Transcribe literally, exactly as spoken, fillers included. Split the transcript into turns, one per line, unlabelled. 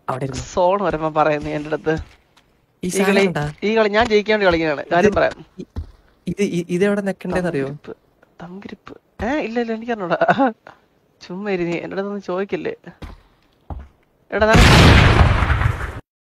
അവിടെ
സോൺ വരുമ്പോ പറയുന്നു എന്റെ അടുത്ത്.
ഈ
ഈ കളി
സാധനം
ഈ കളി ഞാൻ ജയിക്കാൻ വേണ്ടി കളിക്കുന്നതാണ്. കാര്യം പറയാം.
ഇത് ഇതെവിടെ നിക്കണ്ടേന്നറിയോ?
തങ്കരിപ്പ്. ഏ ഇല്ല ഇല്ല എനിക്കറിഞ്ഞൂടാ. ചുമ്മാ ഇരുന്ന് എന്റെ അടുത്തൊന്നും ചോദിക്കല്ലേ. എടാ